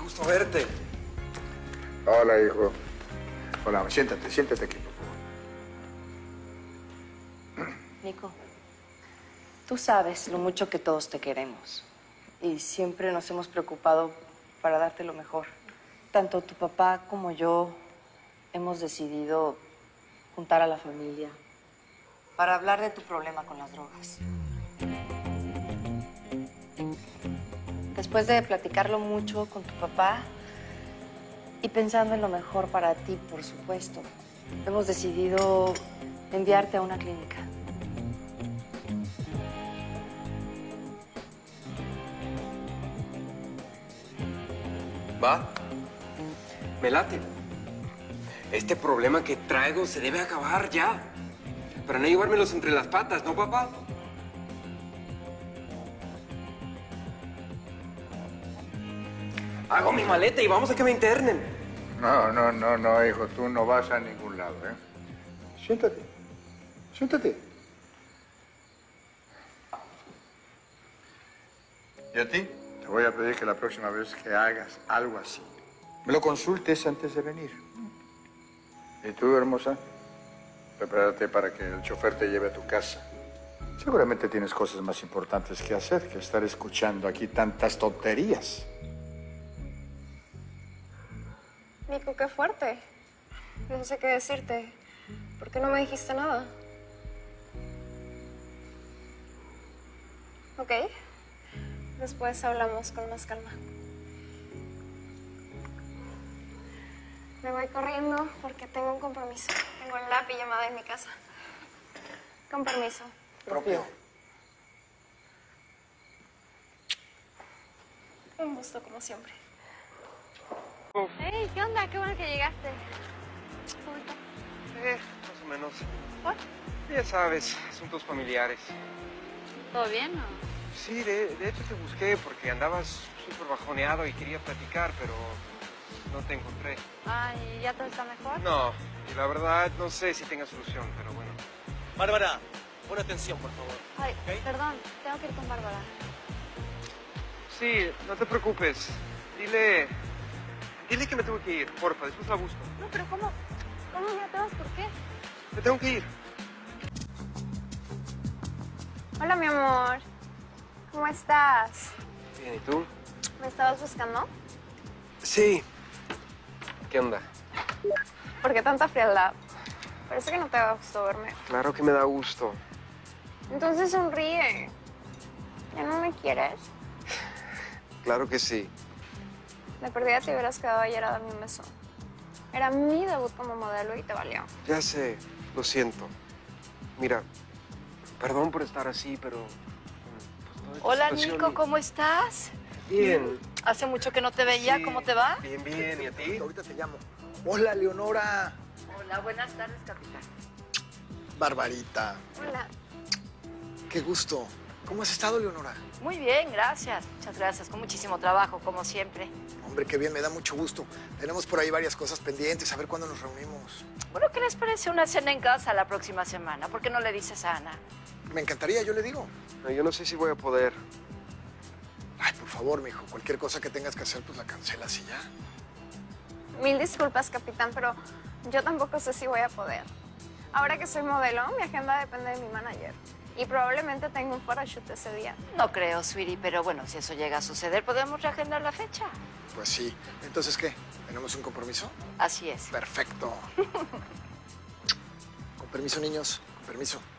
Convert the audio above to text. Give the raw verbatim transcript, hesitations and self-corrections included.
gusto verte. Hola, hijo. Hola, siéntate, siéntate aquí, por favor. Nico, tú sabes lo mucho que todos te queremos. Y siempre nos hemos preocupado para darte lo mejor. Tanto tu papá como yo hemos decidido juntar a la familia para hablar de tu problema con las drogas. Después de platicarlo mucho con tu papá y pensando en lo mejor para ti, por supuesto, hemos decidido enviarte a una clínica. ¿Va? Me late. Este problema que traigo se debe acabar ya. Para no llevármelos entre las patas, ¿no, papá? Hago mi maleta y vamos a que me internen. No, no, no, no, hijo. Tú no vas a ningún lado, ¿eh? Siéntate. Siéntate. ¿Y a ti? Te voy a pedir que la próxima vez que hagas algo así, me lo consultes antes de venir. ¿Y tú, hermosa? Prepárate para que el chofer te lleve a tu casa. Seguramente tienes cosas más importantes que hacer que estar escuchando aquí tantas tonterías. Nico, qué fuerte. No sé qué decirte. ¿Por qué no me dijiste nada? Ok. Después hablamos con más calma. Me voy corriendo porque tengo un compromiso. Tengo la pijamada en mi casa. Con permiso. Propio. Un gusto, como siempre. Hey, ¿qué onda? Qué bueno que llegaste. ¿Cómo estás? Eh, más o menos. ¿Por? Ya sabes, asuntos familiares. ¿Todo bien o...? Sí, de, de hecho te busqué porque andabas súper bajoneado y quería platicar, pero no te encontré. Ay, ¿ya todo está mejor? No, y la verdad no sé si tenga solución, pero bueno. Bárbara, pon atención, por favor. Ay, ¿Ok? perdón, tengo que ir con Bárbara. Sí, no te preocupes. Dile... Dile que me tengo que ir, porfa, después la busco. No, pero ¿cómo? ¿Cómo ya te vas? ¿Por qué? Me tengo que ir. Hola, mi amor. ¿Cómo estás? Bien, ¿y tú? ¿Me estabas buscando? Sí. ¿Qué onda? ¿Por qué tanta frialdad? Parece que no te da gusto verme. Claro que me da gusto. Entonces sonríe. ¿Ya no me quieres? Claro que sí. De perdida te hubieras quedado ayer a darme un beso. Era mi debut como modelo y te valió. Ya sé, lo siento. Mira, perdón por estar así, pero... pues, toda Hola, esta situación- Nico, ¿cómo estás? Bien. Hace mucho que no te veía, Sí, ¿cómo te va? Bien, bien, ¿y a ti? Ahorita te llamo. Hola, Leonora. Hola, buenas tardes, capitán. Barbarita. Hola. Qué gusto. ¿Cómo has estado, Leonora? Muy bien, gracias. Muchas gracias, con muchísimo trabajo, como siempre. Hombre, qué bien, me da mucho gusto. Tenemos por ahí varias cosas pendientes, a ver cuándo nos reunimos. Bueno, ¿qué les parece una cena en casa la próxima semana? ¿Por qué no le dices a Ana? Me encantaría, yo le digo. No, yo no sé si voy a poder. Ay, por favor, mijo, cualquier cosa que tengas que hacer, pues la cancelas y ya. Mil disculpas, capitán, pero yo tampoco sé si voy a poder. Ahora que soy modelo, mi agenda depende de mi manager. Y probablemente tengo un photoshoot ese día. No creo, sweetie, pero bueno, si eso llega a suceder, podemos reagendar la fecha. Pues sí. Entonces, ¿qué? ¿Tenemos un compromiso? Así es. Perfecto. Con permiso, niños. Con permiso.